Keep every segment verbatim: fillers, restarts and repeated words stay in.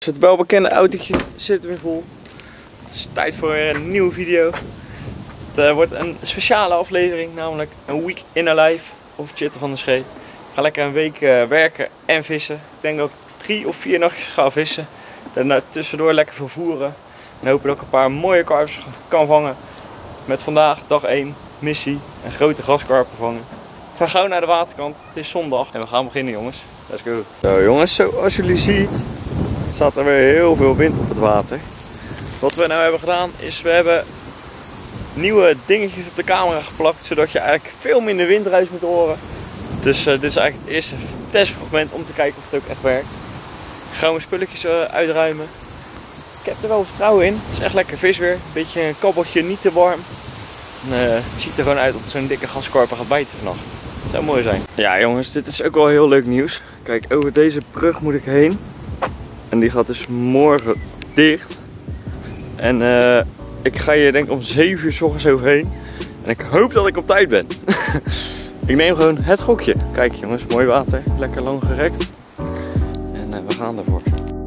Het welbekende autootje zit weer vol. Het is tijd voor een nieuwe video. Het uh, wordt een speciale aflevering, namelijk een week in a life op Tjitte van der Schee. Ik ga lekker een week uh, werken en vissen. Ik denk dat ik drie of vier nachtjes ga vissen. Daarna tussendoor lekker vervoeren. En hopen dat ik een paar mooie karpers kan vangen. Met vandaag dag één missie, een grote graskarper vangen. We gaan gauw naar de waterkant. Het is zondag en we gaan beginnen, jongens. Let's go. Zo jongens, zoals jullie zien staat er weer heel veel wind op het water. Wat we nou hebben gedaan is, we hebben nieuwe dingetjes op de camera geplakt, zodat je eigenlijk veel minder windruis moet horen. Dus uh, dit is eigenlijk het eerste testfragment om te kijken of het ook echt werkt. Ik ga mijn spulletjes uh, uitruimen. Ik heb er wel vertrouwen in. Het is echt lekker vis weer. Een beetje een kabbeltje, niet te warm. En, uh, het ziet er gewoon uit dat zo'n dikke gaskarper gaat bijten vannacht. Dat zou mooi zijn. Ja jongens, dit is ook wel heel leuk nieuws. Kijk, over deze brug moet ik heen. En die gaat dus morgen dicht. En uh, ik ga hier denk ik om zeven uur 's ochtends overheen. En ik hoop dat ik op tijd ben. Ik neem gewoon het gokje. Kijk jongens, mooi water. Lekker lang gerekt. En uh, we gaan ervoor.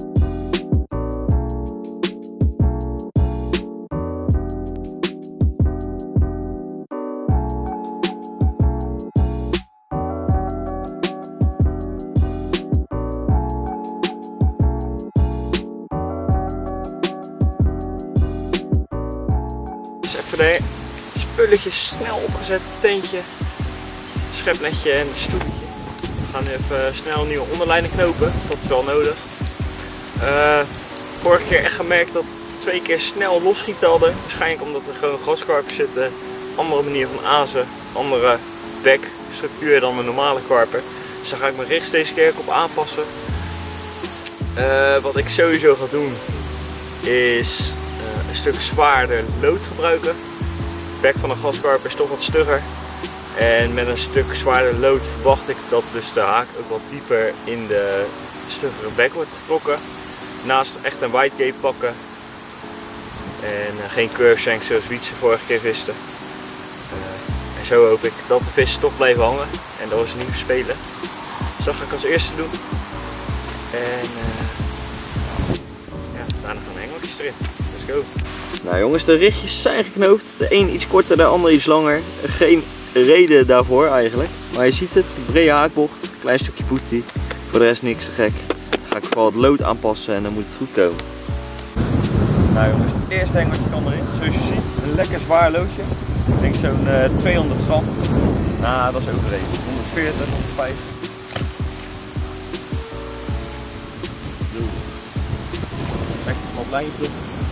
De spulletjes snel opgezet, tentje, schepnetje en stoeltje. We gaan even snel nieuwe onderlijnen knopen, dat is wel nodig. Uh, vorige keer echt gemerkt dat twee keer snel losschieten hadden. Waarschijnlijk omdat er gewoon graskarpers zitten, andere manier van azen, andere bekstructuur dan een normale karper. Dus daar ga ik mijn richt deze keer op aanpassen. Uh, wat ik sowieso ga doen is uh, een stuk zwaarder lood gebruiken. De bek van een gaskarper is toch wat stugger. En met een stuk zwaarder lood verwacht ik dat dus de haak ook wat dieper in de stuggere bek wordt getrokken. Naast echt een whitegate pakken. En uh, geen curve shank zoals Wietse vorige keer viste. Uh, en zo hoop ik dat de vissen toch blijven hangen en dat we ze niet verspelen. Dus dat ga ik als eerste doen. En uh, ja, daarna gaan de hengeltjes erin. Let's go. Nou jongens, de richtjes zijn geknoopt. De een iets korter, de ander iets langer. Geen reden daarvoor eigenlijk. Maar je ziet het, brede haakbocht, klein stukje poetie. Voor de rest niks te gek. Dan ga ik vooral het lood aanpassen en dan moet het goed komen. Nou jongens, het eerste hengeltje kan erin. Zoals je ziet, een lekker zwaar loodje. Ik denk zo'n uh, tweehonderd gram. Nou, dat is overdreven. honderdveertig, honderdvijftig. Lekker een plat lijntje.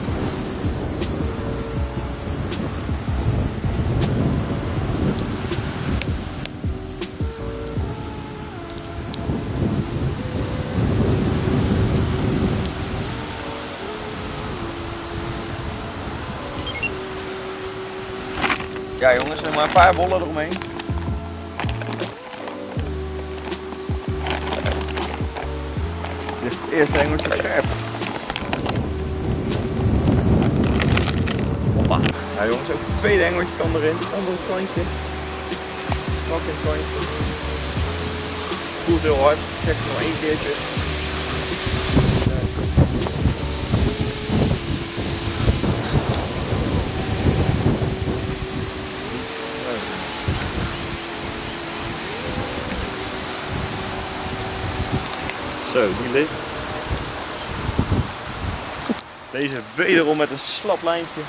Ja jongens, er maar een paar bollen eromheen. Dit is het eerste hengeltje scherp. Hoppa. Nou jongens, ook het tweede hengeltje kan erin. Onder het kantje. Pak in het kantje. Voelt heel hard. Ik check het nog één keertje. Zo, die ligt. Deze wederom met een slap lijntje.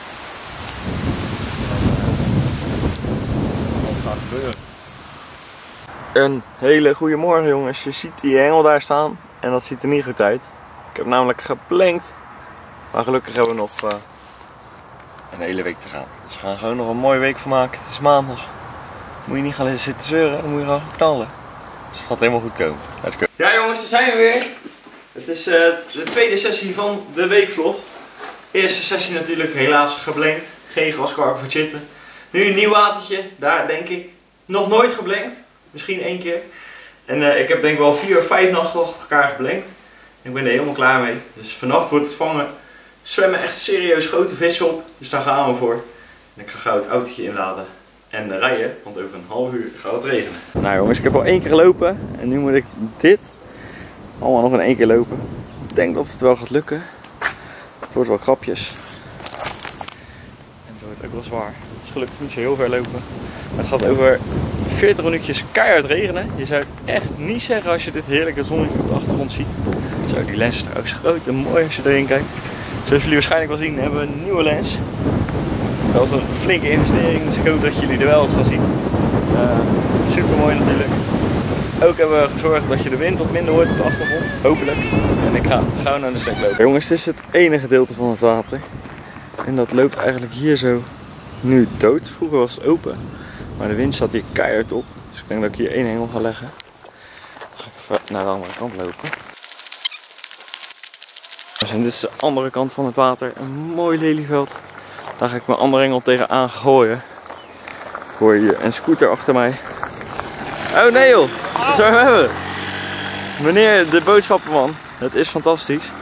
Wat gaat gebeuren? Een hele goede morgen jongens. Je ziet die hengel daar staan en dat ziet er niet goed uit. Ik heb namelijk geplankt. Maar gelukkig hebben we nog uh, een hele week te gaan. Dus we gaan gewoon nog een mooie week van maken. Het is maandag. Moet je niet gaan zitten zeuren, dan moet je gewoon knallen. Dus het gaat helemaal goed komen. Let's go. Ja jongens, daar zijn we weer. Het is uh, de tweede sessie van de weekvlog. Eerste sessie natuurlijk helaas geblankt. Geen graskarper voor Tjitte. Nu een nieuw watertje. Daar denk ik nog nooit geblankt. Misschien één keer. En uh, ik heb denk ik wel vier of vijf nachten achter elkaar geblankt. Ik ben er helemaal klaar mee. Dus vannacht wordt het vangen. Zwemmen echt serieus grote vissen op. Dus daar gaan we voor. En ik ga gauw het autootje inladen. En rijden, want over een half uur gaat het regenen. Nou jongens, ik heb al één keer gelopen en nu moet ik dit allemaal nog in één keer lopen. Ik denk dat het wel gaat lukken. Het wordt wel krapjes. En het wordt ook wel zwaar. Het is gelukkig niet zo heel ver lopen. Maar het gaat over veertig minuutjes keihard regenen. Je zou het echt niet zeggen als je dit heerlijke zonnetje op de achtergrond ziet. Zo, die lens is trouwens groot en mooi als je erin kijkt. Zoals jullie waarschijnlijk wel zien hebben we een nieuwe lens. Dat is een flinke investering, dus ik hoop dat jullie er wel wat gaan zien. Uh, super mooi natuurlijk. Ook hebben we gezorgd dat je de wind wat minder hoort op de achtergrond, hopelijk. En ik ga gauw naar de stek lopen. Jongens, dit is het ene gedeelte van het water. En dat loopt eigenlijk hier zo nu dood. Vroeger was het open, maar de wind zat hier keihard op. Dus ik denk dat ik hier één hengel ga leggen. Dan ga ik even naar de andere kant lopen. En dit is de andere kant van het water, een mooi lelieveld. Daar ga ik mijn andere hengel tegenaan gooien. Ik hoor hier een scooter achter mij. Oh nee joh, dat zijn we hebben. Meneer de boodschappenman, het is fantastisch.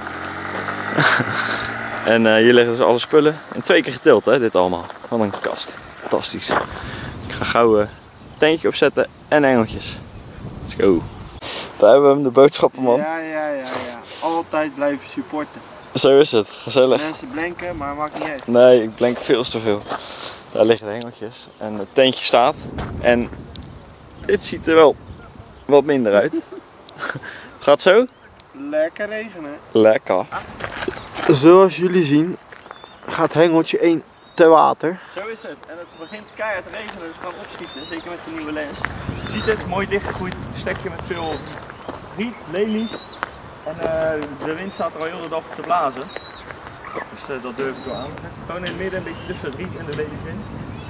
En uh, hier liggen dus alle spullen. En twee keer getild hè, dit allemaal. Wat een kast. Fantastisch. Ik ga gauw een tentje opzetten en engeltjes. Let's go. Daar hebben we hem, de boodschappenman. Ja, ja, ja, ja. Altijd blijven supporten. Zo is het, gezellig. Mensen blenken, maar maakt niet uit. Nee, ik blenk veel te veel. Daar liggen de hengeltjes en het tentje staat. En dit ziet er wel wat minder uit. Gaat zo? Lekker regenen. Lekker. Zoals jullie zien gaat hengeltje één te water. Zo is het. En het begint keihard te regenen, dus we gaan opschieten. Zeker met de nieuwe lens. Je ziet het, mooi dichtgegroeid stekje met veel riet, lelies. En uh, de wind staat er al heel de dag op te blazen. Dus uh, dat durf ik wel aan. Gewoon in het midden, een beetje tussen het riet en de lelies in.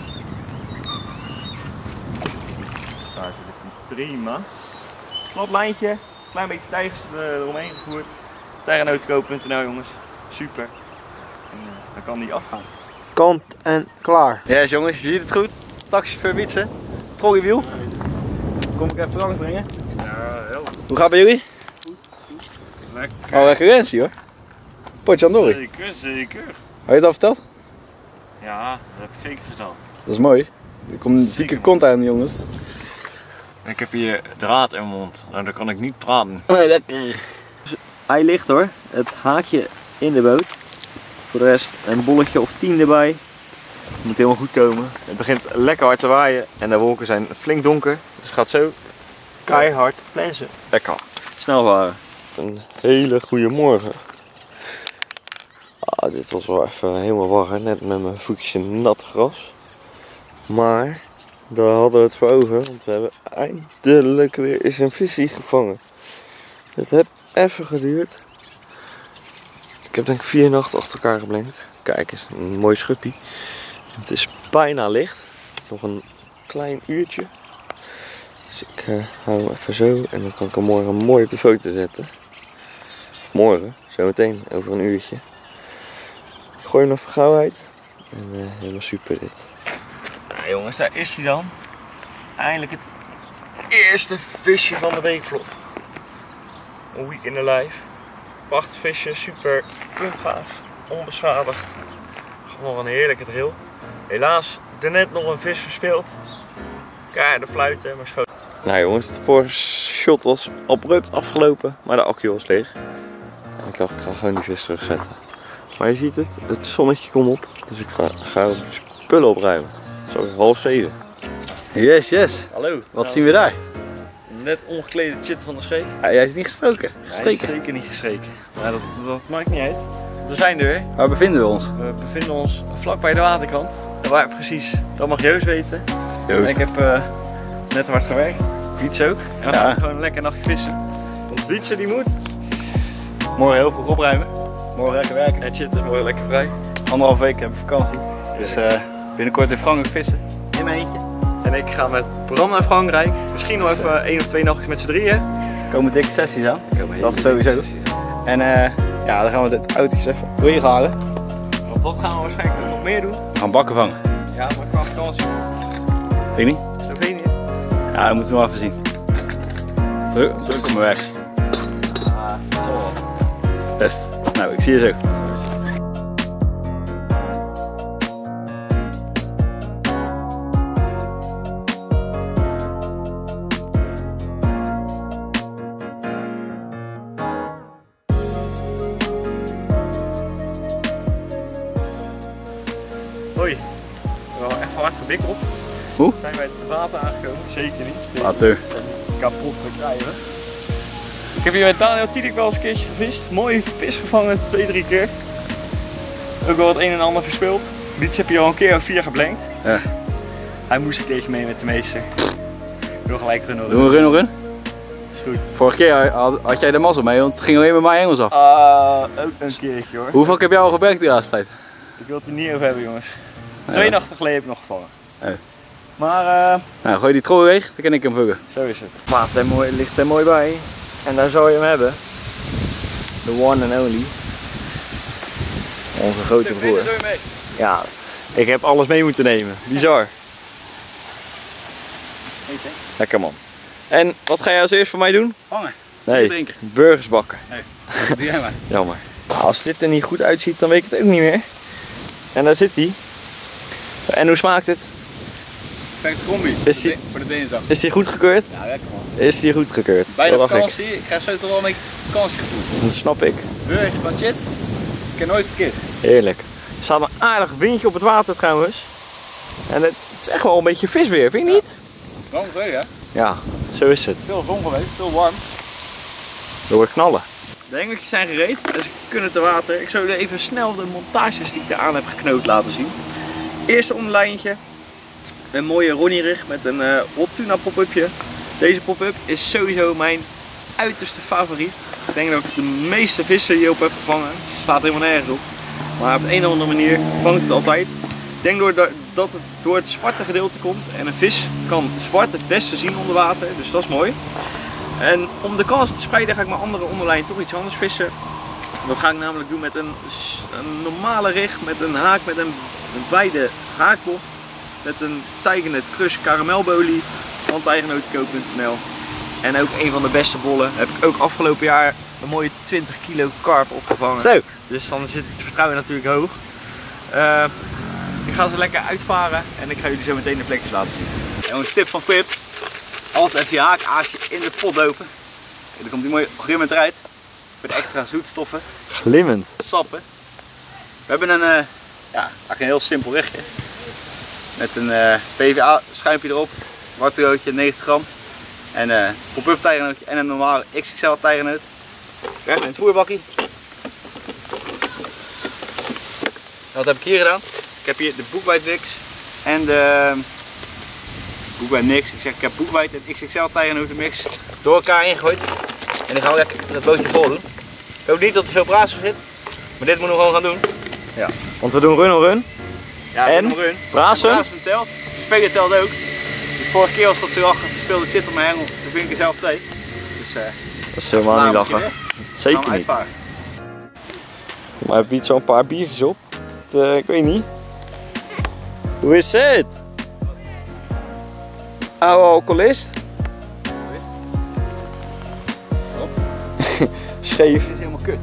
Daar zit het prima. Slot lijntje, klein beetje tijgers eromheen gevoerd. tijgernotenkoop punt n l jongens, super. En, uh, dan kan die afgaan. Kant en klaar. Ja yes, jongens, je ziet het goed. Taxichauffeur Wietse, trolleywiel. Kom ik even langs brengen. Ja, heel goed. Hoe gaat het bij jullie? Lekker. Oh, referentie hoor. Potjandori. Zeker, zeker. Had je het al verteld? Ja, dat heb ik zeker verteld. Dat is mooi. Er komt een zieke kont aan jongens. Ik heb hier draad in mijn mond, nou daar kan ik niet praten. Nee, lekker. Hij ligt hoor, het haakje in de boot. Voor de rest een bolletje of tien erbij. Het moet helemaal goed komen. Het begint lekker hard te waaien en de wolken zijn flink donker. Dus het gaat zo keihard plensen. Lekker. Snel varen. Een hele goede morgen. Ah, dit was wel even helemaal warm, net met mijn voetjes in nat gras. Maar daar hadden we het voor over, want we hebben eindelijk weer eens een visie gevangen. Het heeft even geduurd. Ik heb denk ik vier nachten achter elkaar geblenkt. Kijk eens, een mooi schuppie. Het is bijna licht. Nog een klein uurtje. Dus ik uh, hou hem even zo en dan kan ik hem morgen mooi op de foto zetten. Morgen, zometeen, over een uurtje. Ik gooi hem nog even gauw uit. En uh, helemaal super dit. Nou jongens, daar is hij dan. Eindelijk het eerste visje van de weekvlog. Een week in the life. Prachtig visje, super puntgaaf, onbeschadigd. Gewoon een heerlijke drill. Helaas daarnet nog een vis verspeeld. Keiharde fluiten, maar schoot. Nou jongens, het vorige shot was abrupt afgelopen, maar de accu was leeg. Ik dacht, ik ga gewoon die vis terugzetten. Maar je ziet het, het zonnetje komt op, dus ik ga gauw spullen opruimen. Het is alweer half zeven. Yes, yes. Hallo. Wat nou, zien we daar? Net ongeklede chit van de scheep. Ja, jij is niet gestoken. Gesteken. Hij is zeker niet gestreken. Maar dat, dat maakt niet uit. We zijn er weer. Waar bevinden we ons? We bevinden ons vlak bij de waterkant. En waar precies, dat mag Joost weten. Joost. Ik heb uh, net hard gewerkt. Wietse ook. En we Ja. gaan gewoon een lekker nachtje vissen. Want Wietse die moet morgen heel vroeg opruimen. Morgen lekker werken. En Chit is morgen lekker vrij. Anderhalf week heb ik vakantie. Dus uh, binnenkort in Frankrijk vissen. In mijn eentje. En ik ga met Bram naar Frankrijk. Misschien nog even één of twee nachtjes met z'n drieën. Er komen dikke sessies aan. Komen Dat sowieso. En uh, ja, dan gaan we dit autootjes even doorhalen. Want wat gaan we waarschijnlijk nog meer doen? We gaan bakken vangen. Ja, maar qua vakantie. Weet je niet? Slovenië. Ja, dat moeten we wel even zien. Het is druk, druk op mijn weg. Ah, zo wel. Best. Nou, ik zie je zo. hard gewikkeld. Hoe? Zijn wij het water aangekomen? Zeker niet. Water. Kapot te krijgen. Ik heb hier met Daniel Tiedek wel eens een keertje gevist. Mooie vis gevangen, twee, drie keer. Ook wel het een en ander verspeeld. Diets heb je al een keer of vier geblankt. Ja. Hij moest een keertje mee met de meester. Doe gelijk runnen. Doen we run nog run? Is goed. Vorige keer had, had jij de mazzel mee, want het ging alleen met mijn Engels af. Ah, ook een keertje hoor. Hoeveel heb jij al gebruikt de laatste tijd? Ik wil het er niet over hebben jongens. Ja. Twee nachten geleden heb ik nog gevangen. Ja. Maar uh, Nou, gooi die trol leeg, dan kan ik hem vuggen. zo is het. Maat er mooi, ligt er mooi bij. En daar zou je hem hebben. The one and only. Onze grote broer. Ja, ik heb alles mee moeten nemen. Bizar. Eten? Lekker man. En wat ga jij als eerst voor mij doen? Vangen. Nee, Drinken. burgers bakken. Nee, doe jij maar. Jammer. Nou, als dit er niet goed uitziet, dan weet ik het ook niet meer. En daar zit hij. En hoe smaakt het? Perfecte combi. Is die- Voor de dinsdag. Is die goedgekeurd? Ja, lekker man. Is die goedgekeurd? Bij de Dat dacht ik. vakantie, ik krijg zo toch wel een beetje het vakantiegevoel. Dat snap ik. Burger van shit, ik heb nooit verkeerd. Heerlijk. Er staat een aardig windje op het water trouwens. En het is echt wel een beetje visweer, vind je niet? Lang geleden hè? Ja, zo is het. Veel zon geweest, veel warm. Door knallen. De hengeltjes zijn gereed, dus ik kunnen te water. Ik zal jullie even snel de montages die ik eraan heb geknoopt laten zien. Eerste onderlijntje. Een mooie Ronnie-rig met een uh, Hot Tuna pop-upje. Deze pop-up is sowieso mijn uiterste favoriet. Ik denk dat ik de meeste vissen hierop heb gevangen. Het slaat helemaal nergens op. Maar op de een of andere manier vangt het altijd. Ik denk door dat het door het zwarte gedeelte komt. En een vis kan zwart het beste zien onder water. Dus dat is mooi. En om de kans te spreiden ga ik mijn andere onderlijn toch iets anders vissen. Dat ga ik namelijk doen met een, een normale rig. Met een haak met een, een wijde haakbocht. Met een Tigernet Crush karamelbolie van tijgernotiko punt n l. En ook een van de beste bollen. Heb ik ook afgelopen jaar een mooie twintig kilo karp opgevangen. Zo. Dus dan zit het vertrouwen natuurlijk hoog. Uh, ik ga ze lekker uitvaren en ik ga jullie zo meteen de plekjes laten zien. Jongens, tip van Pip. Altijd even je haakaasje in de pot dopen. Kijk, dan komt die mooi glimmend eruit. Voor de extra zoetstoffen, Glimmend. sappen. We hebben een, uh, ja, eigenlijk een heel simpel rechtje. Met een uh, P V A schuimpje erop, wartelootje negentig gram. En een uh, pop-up tijgernootje en een normale X X L tijgernoot. Recht in het voerbakje. Wat heb ik hier gedaan? Ik heb hier de boekwijdmix en de boekwijdmix. Ik zeg ik heb boekwijd en X X L tijgernotenmix door elkaar ingegooid. En die gaan we lekker dat bootje vol doen. Ik hoop niet dat er veel braas in zit, maar dit moeten we gewoon gaan doen. Ja. Want we doen run on run. Ja, En? run. Brazen? Brazen telt. De speler telt ook. De vorige keer was dat zo lachen, speelde het zit op mijn hengel. Toen vind ik er zelf twee. Dus uh, Dat is helemaal niet lachen. Zeker niet. Uitvaren. Maar heb je iets zo'n paar biertjes op? Dat, uh, ik weet niet. Hoe is het? Oude alcoholist? Scheef. Dit is helemaal kut.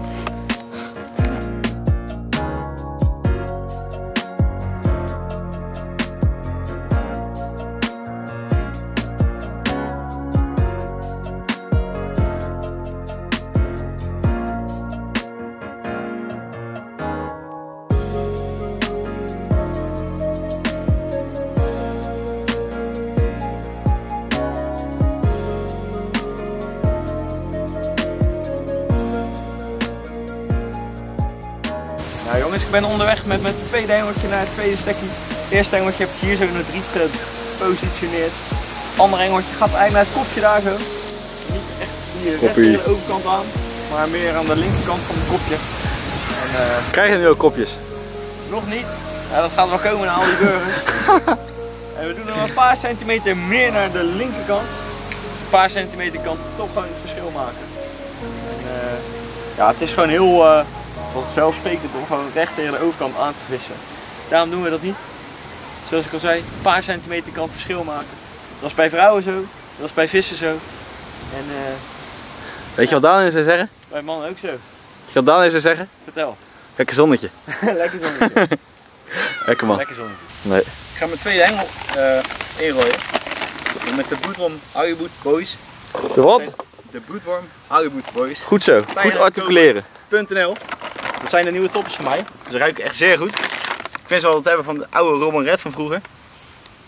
Nou jongens, ik ben onderweg met mijn tweede hengeltje naar het tweede stekje. Het eerste hengeltje heb ik hier zo in het riet gepositioneerd. Het andere hengeltje gaat eigenlijk naar het kopje daar zo. Niet echt hier recht tegen de overkant aan, maar meer aan de linkerkant van het kopje. En, uh, Krijg je nu ook kopjes? nog niet. Ja, dat gaat wel komen na al die burgers. En we doen er een paar centimeter meer naar de linkerkant. Een paar centimeter kan toch gewoon het verschil maken. En, uh, ja, het is gewoon heel uh, vanzelfsprekend om gewoon recht tegen de overkant aan te vissen. Daarom doen we dat niet. Zoals ik al zei, een paar centimeter kan het verschil maken. Dat is bij vrouwen zo, dat is bij vissen zo. En uh, Weet je wat Daniel zou zeggen? bij mannen ook zo. Weet je wat Daniel zou zeggen? Vertel. Lekker zonnetje. Lekker zonnetje. Lekker man. Lekker zonnetje. Nee. Ik ga mijn tweede hengel uh, inrooien. Met de Bootworm Hollywood Boys. De wat? De Bootworm Hollywood Boys. Goed zo, goed articuleren. .nl. Dat zijn de nieuwe toppers van mij. Ze ruiken echt zeer goed. Ik vind ze wel wat hebben van de oude Robin Red van vroeger.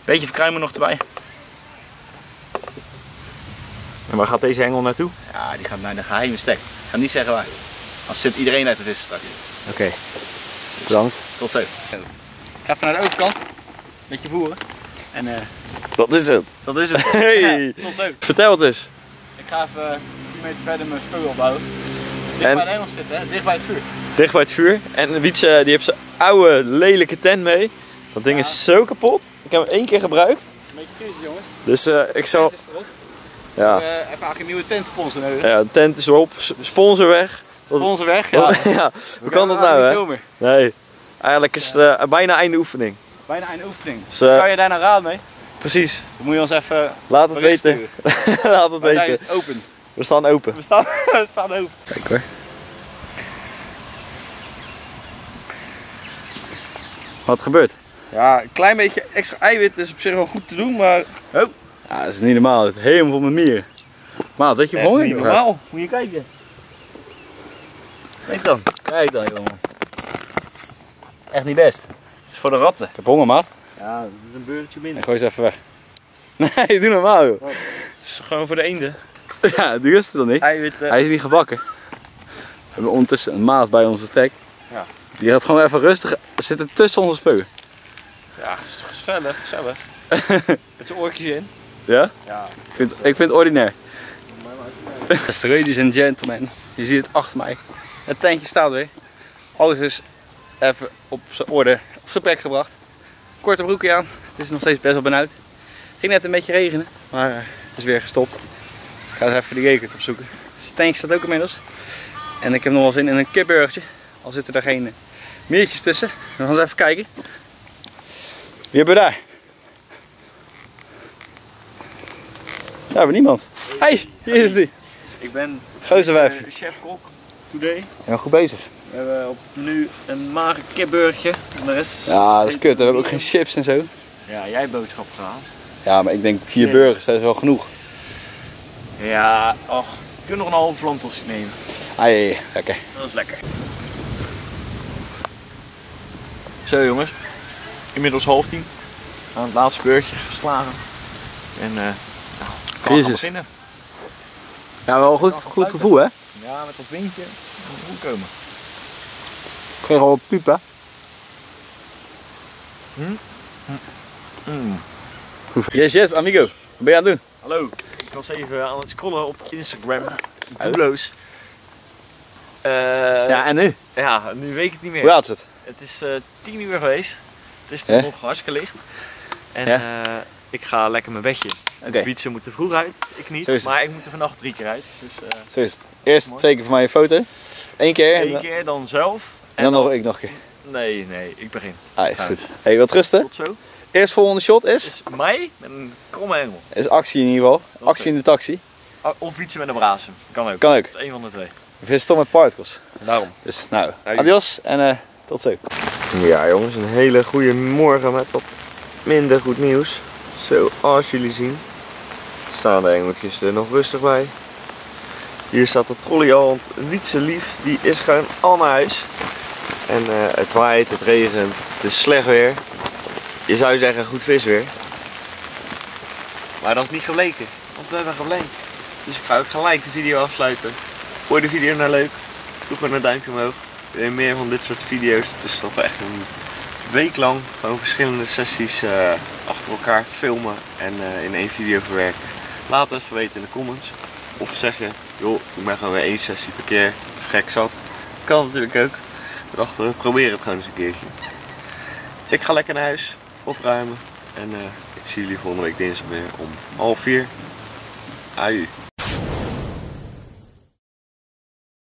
Beetje verkruimen nog erbij. En waar gaat deze hengel naartoe? Ja, die gaat naar de geheime stek. Ik ga niet zeggen waar. Anders zit iedereen uit te vissen straks. Oké, okay. Bedankt. Tot zo. Ik ga even naar de overkant. Beetje voeren. En uh, dat is het. Dat is het. Hey. Ja, tot zo. Vertel het eens. Ik ga even tien meter verder mijn spullen opbouwen. Dicht en? bij de hengel zitten, hè? Dicht bij het vuur. Dicht bij het vuur. En Wietse die heeft zijn oude lelijke tent mee. Dat ding ja. is zo kapot. Ik heb hem één keer gebruikt. Een beetje vies, jongens. Dus uh, ik zal... Ja. Uh, even eigenlijk een nieuwe tent sponsor nodig. Ja, de tent is erop. Sponsor weg. Sponsor weg, ja. ja. Hoe kan dat nou, hè? Nee. Eigenlijk is het uh, bijna einde oefening. Bijna einde oefening. Dus, uh, dus kan je daar nou raad mee? Precies. Dan moet je ons even... Laat het weten. Laat het we weten. Zijn open. We staan open. We staan, we staan open. Kijk hoor. Wat gebeurt? Ja, een klein beetje extra eiwit is op zich wel goed te doen, maar... Oh. Ja, dat is niet normaal. Het is helemaal vol met mieren. Maat, weet je honger? Niet normaal. Moet je kijken. Kijk dan. Kijk dan, jongen. Echt niet best. Dat is voor de ratten. Ik heb honger, maat. Ja, dat is een beurtje minder. En gooi ze even weg. Nee, doe normaal, joh. Dat is gewoon voor de eenden. Ja, die rust er dan niet. Eiwit, uh... Hij is niet gebakken. We hebben ondertussen een maat bij onze stek. Ja. Die gaat gewoon even rustig zitten tussen onze spullen. Ja, gezellig, gezellig. Met zijn oortjes in. Ja? Ja. Ik vind, ik vind het ordinair. Ladies and gentlemen, je ziet het achter mij. Het tentje staat weer. Alles is even op zijn orde, op zijn plek gebracht. Korte broekje aan. Het is nog steeds best wel benauwd. Het ging net een beetje regenen, maar het is weer gestopt. Dus ik ga eens even die gekert opzoeken. Dus het tentje staat ook inmiddels. En ik heb nog wel zin in een kipburgertje. Al zitten er geen meertjes tussen. We gaan eens even kijken. Wie hebben we daar? Daar hebben we niemand. Hé, hey, hier is die. Ik ben Geuzenwijfje. Uh, chef-kok today. Ja, goed bezig. We hebben op nu een mager kipburgertje. En de rest is ja, dat is kut. We hebben ook geen chips en zo. Ja, jij hebt boodschap gehaald. Ja, maar ik denk vier nee. burgers, dat is wel genoeg. Ja, och, je kunt nog een halve vlamtosti nemen. Ah, ja, ja, lekker. Dat is lekker. Zo jongens, inmiddels half tien. Aan het laatste beurtje geslagen. En uh, nou, kan gaan beginnen. Ja, wel een goed, goed gevoel, hè? Ja, met dat windje moet het goed komen. Ik kreeg al wat piepen. Hm? Mm. Yes, yes, amigo. Wat ben je aan het doen? Hallo, ik was even aan het scrollen op Instagram. Doelloos. Uh, ja, en nu? Ja, nu weet ik het niet meer. Hoe laat is het? Het is uh, tien uur geweest. Het is toch nog hartstikke licht. En ja? uh, ik ga lekker mijn bedje. De okay. Wietse moet er vroeg uit, ik niet. Maar ik moet er vannacht drie keer uit. Dus, uh, Zo is het. Eerst mooi. Twee keer voor mij een foto. Eén keer. Eén keer, dan zelf. En, en dan, dan nog ik nog een keer. Nee, nee, ik begin. Ah, is goed. Hey, wat rusten? Tot zo. Eerst volgende shot is? Is mij met een kromme hengel. Is actie in ieder geval. Dat actie in de taxi. Of fietsen met een brasem. Kan ook. Kan ook. Het is één van de twee. We vissen toch met particles. Daarom. Dus nou, adios en uh, tot zo. Ja jongens, een hele goede morgen met wat minder goed nieuws. Zoals jullie zien staan de engeltjes er nog rustig bij. Hier staat de trolley al, want Wietse lief die is gewoon al naar huis. En uh, het waait, het regent, het is slecht weer. Je zou zeggen goed visweer. Maar dat is niet gebleken, want we hebben gebleend. Dus ik ga ook gelijk de video afsluiten. Vond je de video nou leuk? Doe gewoon een duimpje omhoog. Wil je meer van dit soort video's? Dus dat we echt een week lang gewoon verschillende sessies uh, achter elkaar filmen en uh, in één video verwerken. Laat het even weten in de comments. Of zeg je, joh, ik ben gewoon weer één sessie per keer. Dat is gek zat. Kan natuurlijk ook. We dachten, we proberen het gewoon eens een keertje. Ik ga lekker naar huis, opruimen. En uh, ik zie jullie volgende week dinsdag weer om half vier. Aju.